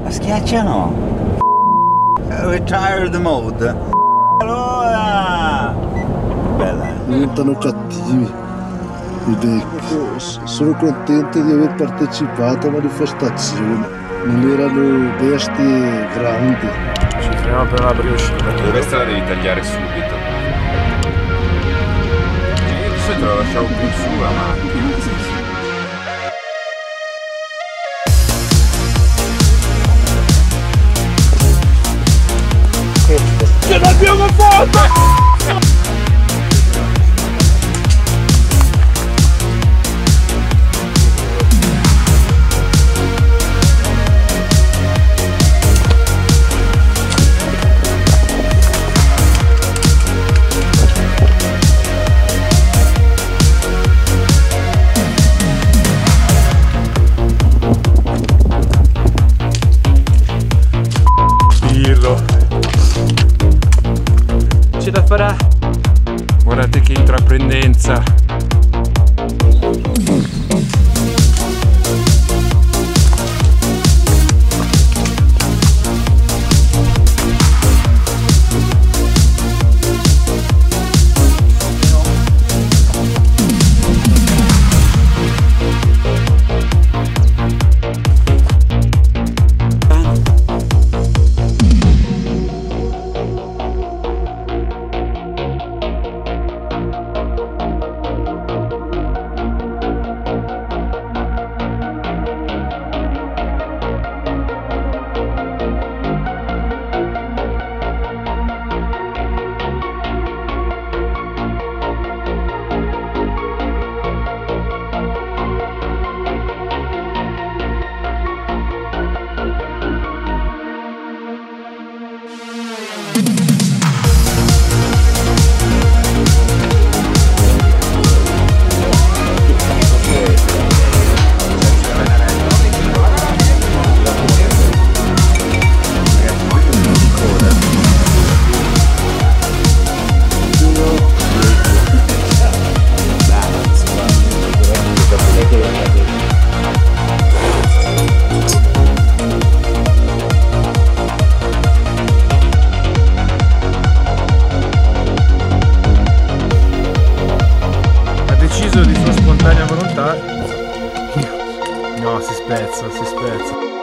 La schiacciano. Retired mode. Allora. Bella. Diventano cattivi i vecchi. Sono contento di aver partecipato alla manifestazione. Non erano bestie grandi. Ci fermiamo per la briochina. Questa la devi tagliare subito. Io di solito la lasciavo più su la macchina. Ce l'abbiamo fatta! Ce la farà. Guardate che intraprendenza. Di sua spontanea volontà. No, si spezza.